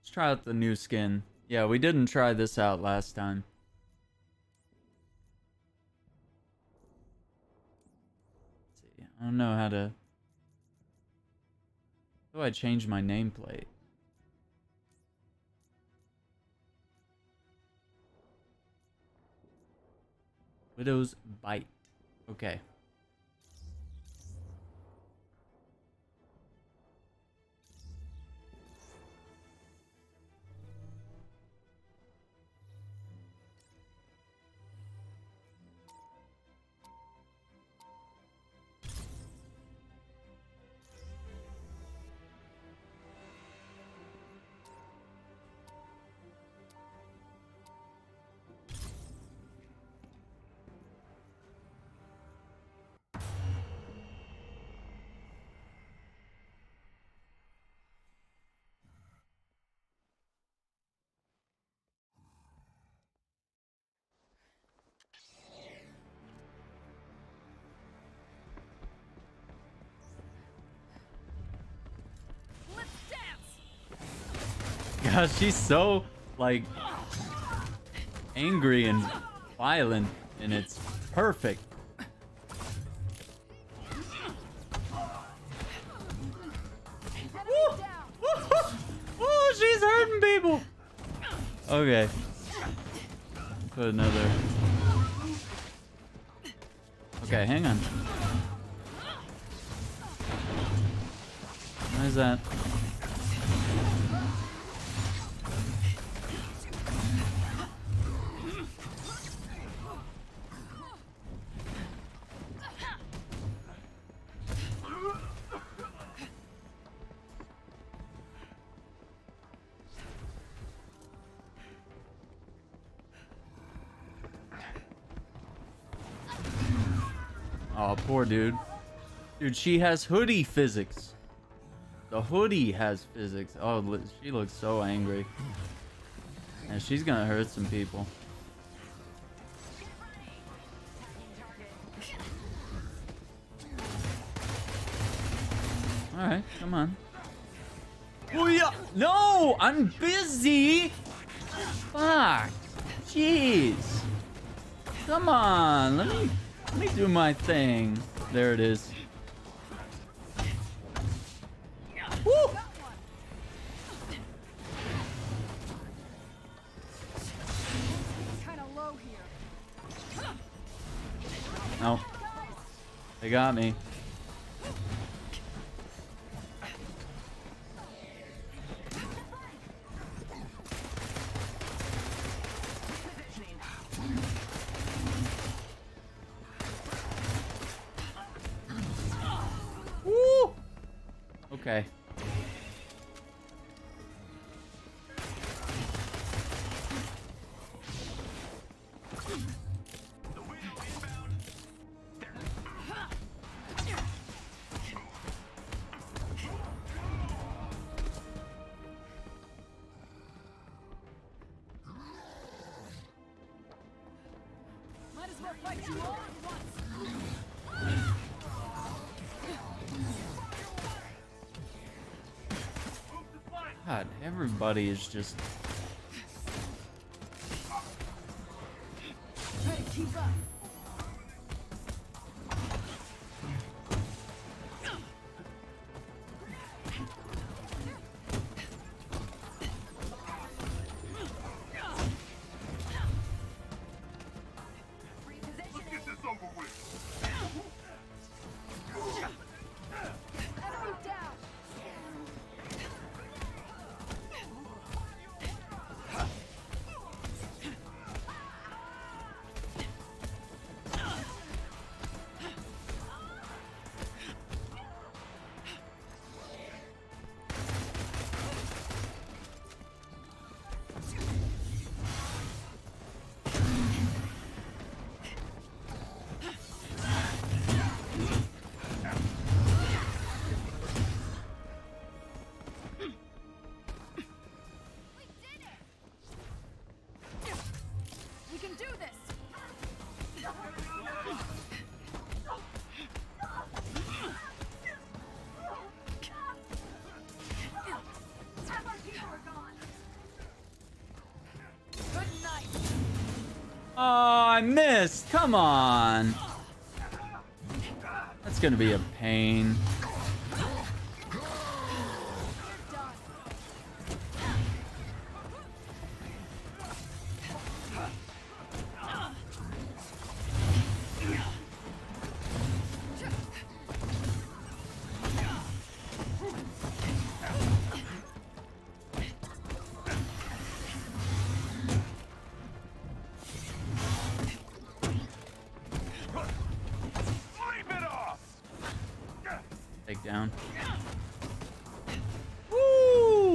Let's try out the new skin. Yeah, we didn't try this out last time. Let's see. I don't know how to... How do I change my nameplate? Widow's Bite. Okay. God, she's so, like, angry and violent, and it's perfect. Oh, she's hurting people. Okay. Put another. Okay, hang on. Why is that? Oh, poor dude. Dude, she has hoodie physics. The hoodie has physics. Oh, she looks so angry. And she's gonna hurt some people. Alright, come on. Oh, yeah. No! I'm busy! Fuck. Jeez. Come on. Let me do my thing. There it is. Woo! No. They got me. Woo! Okay. God, everybody is just... Keep up. I missed. Come on. That's gonna be a pain. Take down. Woo!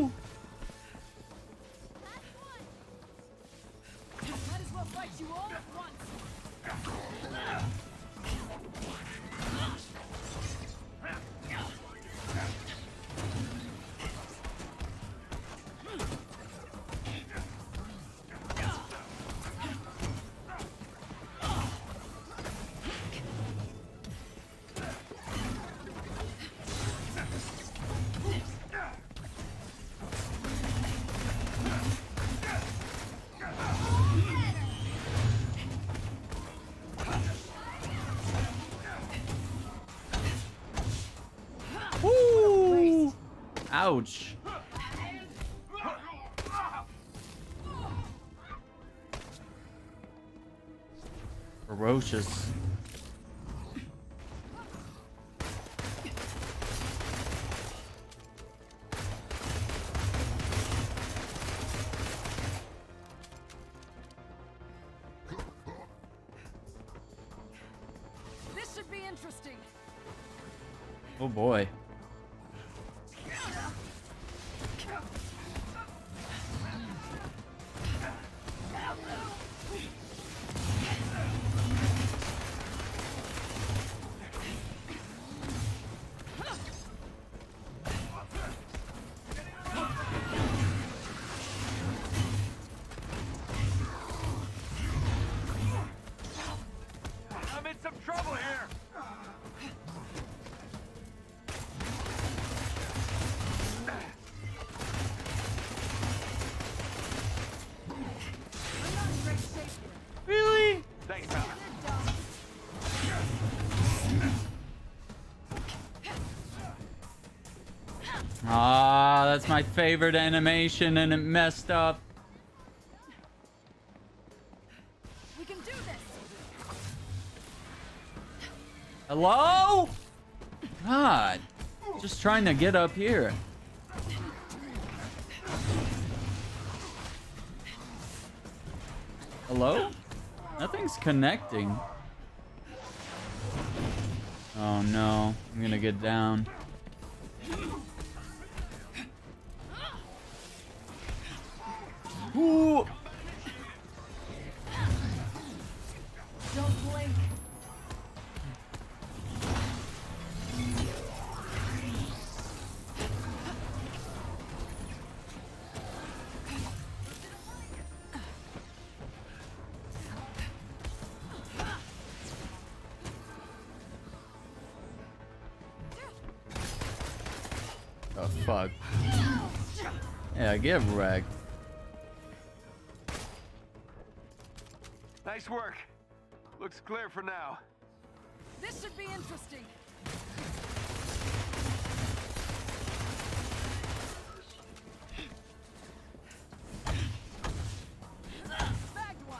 Might as well fight you all at once. Woo! Ouch. Ferocious. This should be interesting. Oh boy. I'm in some trouble here. I'm not in great shape here. Really? Thanks, pal. They're dumb. Ah, that's my favorite animation and it messed up. We can do this. Hello? God. Just trying to get up here. Hello? Nothing's connecting. Oh no. I'm gonna get down. Ooh. Don't blink. Oh fuck. Yeah, get wrecked. Nice work. Looks clear for now. This should be interesting. Bagged one.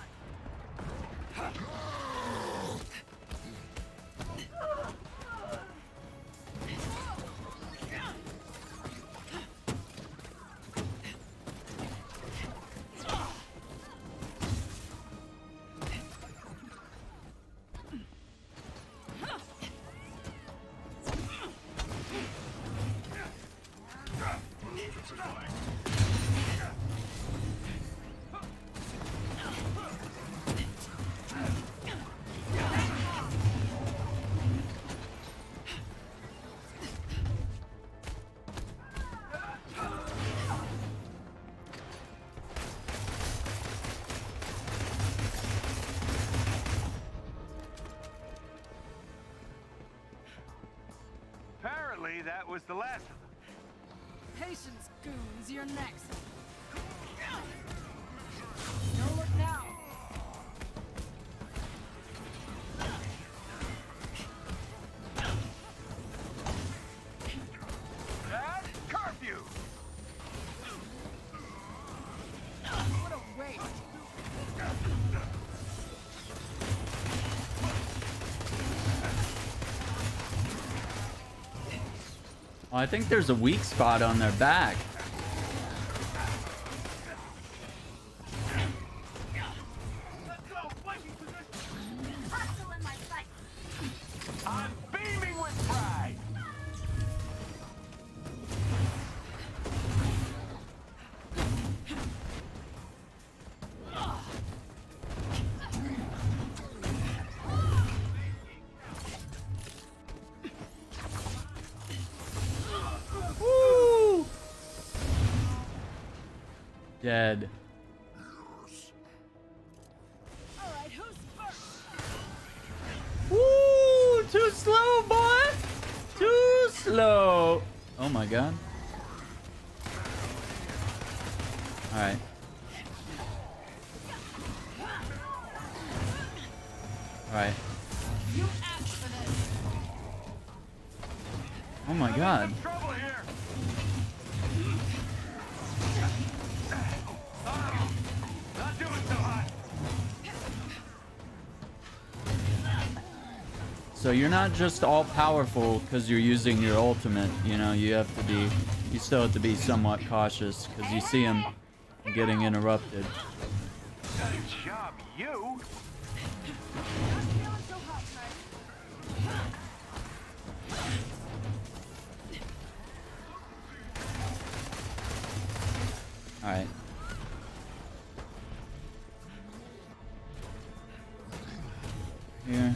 Apparently, that was the last of them. Patience, goons. You're next. No look now. Oh, I think there's a weak spot on their back. I'm beaming with pride. Woo! Dead. All right, who's first? Woo! Too slow, boy! Too slow! Oh my god. Alright. Alright. You asked for this. Oh my god. Some trouble here. Not doing so hot. So you're not just all powerful because you're using your ultimate, you know, you still have to be somewhat cautious because you see him getting interrupted. Good job, you. Not feeling so hot tonight. Alright. Here.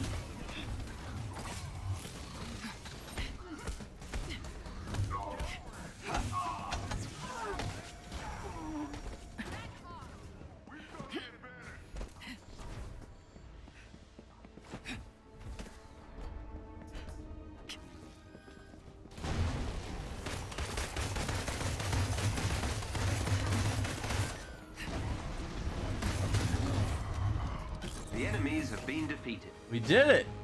The enemies have been defeated. We did it!